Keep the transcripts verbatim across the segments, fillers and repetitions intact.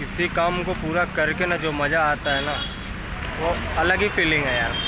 किसी काम को पूरा करके ना जो मज़ा आता है ना, वो अलग ही फीलिंग है यार।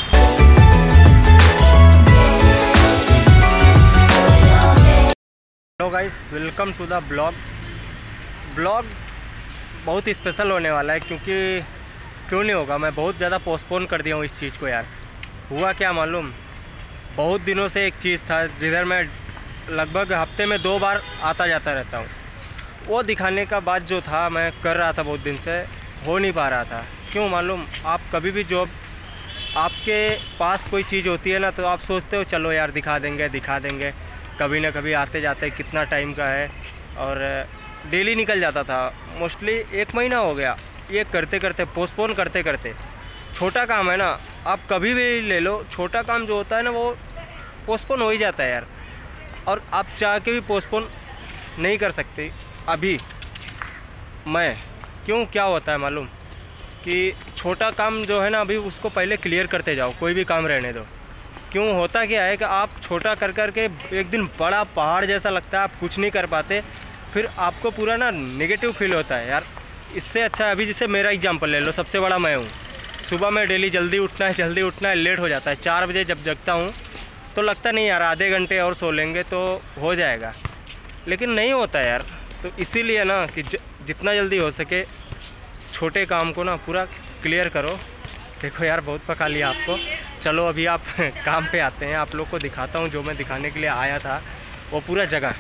Hello guys, welcome to the blog. Blog बहुत स्पेशल होने वाला है, क्योंकि क्यों नहीं होगा, मैं बहुत ज़्यादा पोस्टपोन कर दिया हूँ इस चीज़ को यार। हुआ क्या मालूम, बहुत दिनों से एक चीज़ था जिधर मैं लगभग हफ्ते में दो बार आता जाता रहता हूँ। वो दिखाने का बात जो था मैं कर रहा था बहुत दिन से, हो नहीं पा रहा था। क्यों मालूम, आप कभी भी जो आपके पास कोई चीज़ होती है ना, तो आप सोचते हो चलो यार दिखा देंगे दिखा देंगे कभी ना कभी आते जाते कितना टाइम का है, और डेली निकल जाता था। मोस्टली एक महीना हो गया ये करते करते, पोस्टपोन करते करते। छोटा काम है ना, आप कभी भी ले लो, छोटा काम जो होता है ना वो पोस्टपोन हो ही जाता है यार। और आप चाह के भी पोस्टपोन नहीं कर सकते। अभी मैं क्यों, क्या होता है मालूम, कि छोटा काम जो है ना, अभी उसको पहले क्लियर करते जाओ, कोई भी काम रहने दो। क्यों, होता क्या है कि आप छोटा कर कर के एक दिन बड़ा पहाड़ जैसा लगता है, आप कुछ नहीं कर पाते, फिर आपको पूरा ना नेगेटिव फील होता है यार। इससे अच्छा अभी जैसे मेरा एग्जांपल ले लो, सबसे बड़ा मैं हूँ। सुबह में डेली जल्दी उठना है जल्दी उठना है, लेट हो जाता है। चार बजे जब जगता हूँ तो लगता नहीं यार आधे घंटे और सो लेंगे तो हो जाएगा, लेकिन नहीं होता यार। तो इसीलिए ना कि ज, जितना जल्दी हो सके छोटे काम को ना पूरा क्लियर करो। देखो यार, बहुत पका लिया आपको। चलो अभी आप काम पे आते हैं, आप लोग को दिखाता हूँ जो मैं दिखाने के लिए आया था वो पूरा जगह।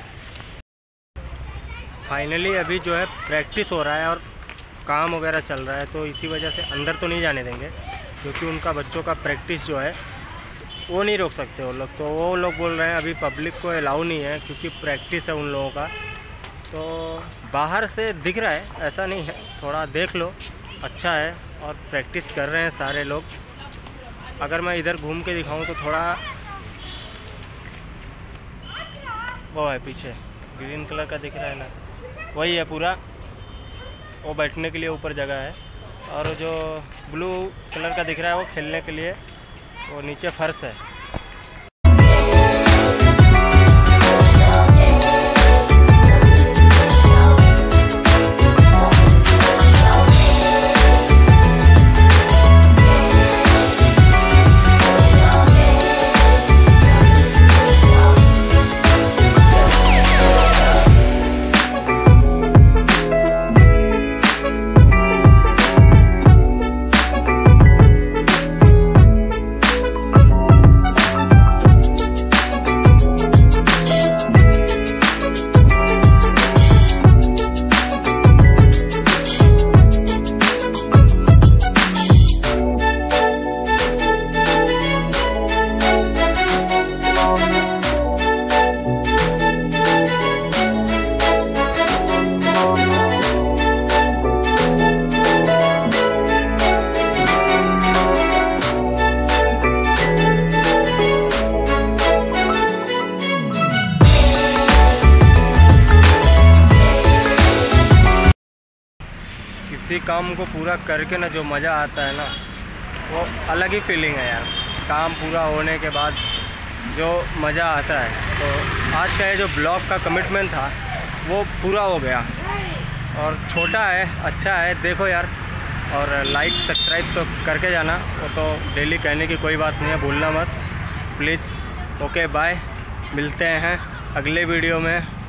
फाइनली अभी जो है प्रैक्टिस हो रहा है और काम वगैरह चल रहा है, तो इसी वजह से अंदर तो नहीं जाने देंगे, क्योंकि उनका बच्चों का प्रैक्टिस जो है वो नहीं रोक सकते वो लोग। तो वो लोग बोल रहे हैं अभी पब्लिक को अलाउ नहीं है, क्योंकि प्रैक्टिस है उन लोगों का। तो बाहर से दिख रहा है, ऐसा नहीं है, थोड़ा देख लो, अच्छा है। और प्रैक्टिस कर रहे हैं सारे लोग। अगर मैं इधर घूम के दिखाऊं तो थोड़ा वो है पीछे ग्रीन कलर का दिख रहा है ना, वही है पूरा, वो बैठने के लिए ऊपर जगह है। और जो ब्लू कलर का दिख रहा है वो खेलने के लिए, वो नीचे फर्श है। किसी काम को पूरा करके ना जो मज़ा आता है ना, वो अलग ही फीलिंग है यार। काम पूरा होने के बाद जो मज़ा आता है। तो आज का ये जो ब्लॉग का कमिटमेंट था वो पूरा हो गया, और छोटा है अच्छा है, देखो यार। और लाइक सब्सक्राइब तो करके जाना, वो तो डेली कहने की कोई बात नहीं है, भूलना मत प्लीज़। ओके बाय, मिलते हैं अगले वीडियो में।